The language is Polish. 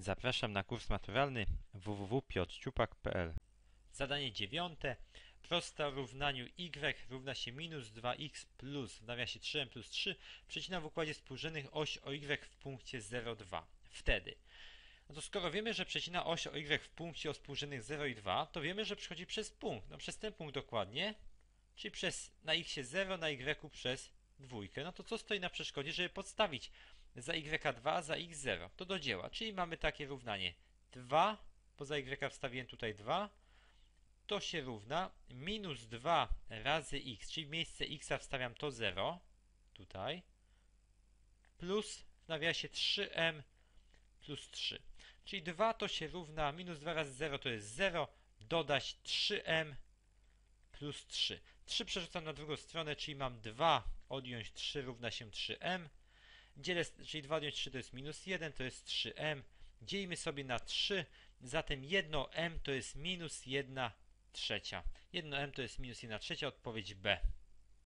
Zapraszam na kurs maturalny www.piotrciupak.pl. Zadanie 9. Prosta równaniu y równa się minus 2x plus w nawiasie 3m plus 3 przecina w układzie współrzędnych oś o y w punkcie 0,2. Wtedy, no to skoro wiemy, że przecina oś o y w punkcie o współrzędnych 0 i 2, to wiemy, że przychodzi przez punkt. No przez ten punkt dokładnie, czyli na x 0, na y przez dwójkę. No to co stoi na przeszkodzie, żeby podstawić za y2 za x0? To do dzieła, czyli mamy takie równanie 2, bo za y wstawiłem tutaj 2, to się równa minus 2 razy x, czyli w miejsce x wstawiam to 0, tutaj, plus w nawiasie 3m plus 3. Czyli 2 to się równa, minus 2 razy 0 to jest 0, dodać 3m plus 3. 3 przerzucam na drugą stronę, czyli mam 2 odjąć 3 równa się 3m. Dzielę, czyli 2 odjąć 3 to jest minus 1, to jest 3m. Dzielimy sobie na 3, zatem 1m to jest minus 1 trzecia. 1m to jest minus 1 trzecia, odpowiedź B.